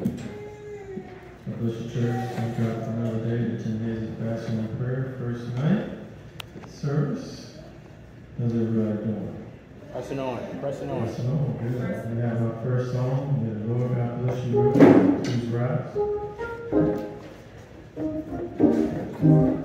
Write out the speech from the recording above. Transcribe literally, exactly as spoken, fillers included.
God bless the church. Thank God for another day, the ten days of fasting and prayer. First night service. How's everybody doing? Pressing on, pressing on. Pressing on, good. We have our first song. May the Lord God bless you. Please rise.